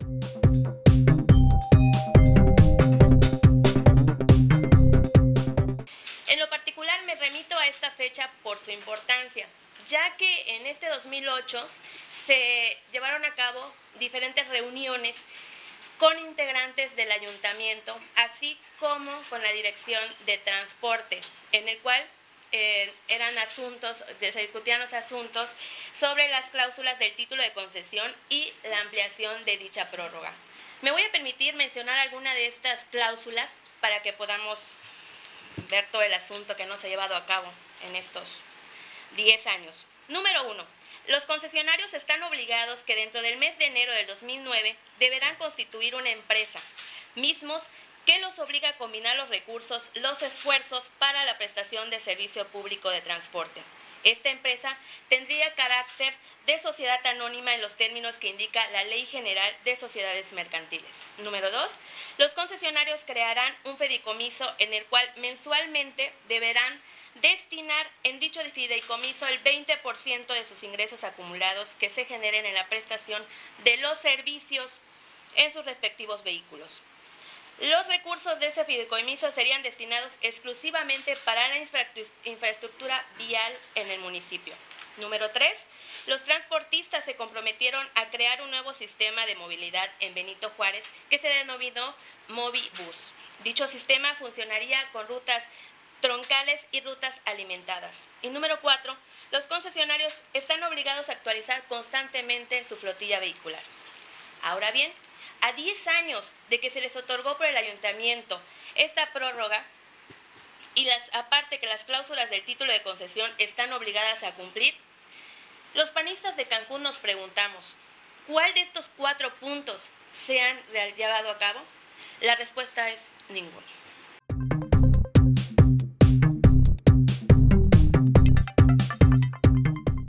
En lo particular me remito a esta fecha por su importancia, ya que en este 2008 se llevaron a cabo diferentes reuniones con integrantes del ayuntamiento, así como con la Dirección de Transporte, en el cual se discutían los asuntos sobre las cláusulas del título de concesión y la ampliación de dicha prórroga. Me voy a permitir mencionar alguna de estas cláusulas para que podamos ver todo el asunto que no se ha llevado a cabo en estos 10 años. Número 1. Los concesionarios están obligados que dentro del mes de enero del 2009 deberán constituir una empresa, mismos que los obliga a combinar los recursos, los esfuerzos para la prestación de servicio público de transporte. Esta empresa tendría carácter de sociedad anónima en los términos que indica la Ley General de Sociedades Mercantiles. Número 2. Los concesionarios crearán un fideicomiso en el cual mensualmente deberán destinar en dicho fideicomiso el 20% de sus ingresos acumulados que se generen en la prestación de los servicios en sus respectivos vehículos. Los recursos de ese fideicomiso serían destinados exclusivamente para la infraestructura vial en el municipio. Número 3. Los transportistas se comprometieron a crear un nuevo sistema de movilidad en Benito Juárez que se denominó Movibus. Dicho sistema funcionaría con rutas troncales y rutas alimentadas. Y número 4. Los concesionarios están obligados a actualizar constantemente su flotilla vehicular. Ahora bien, a 10 años de que se les otorgó por el ayuntamiento esta prórroga, y aparte que las cláusulas del título de concesión están obligadas a cumplir, los panistas de Cancún nos preguntamos, ¿cuál de estos 4 puntos se han llevado a cabo? La respuesta es ninguno.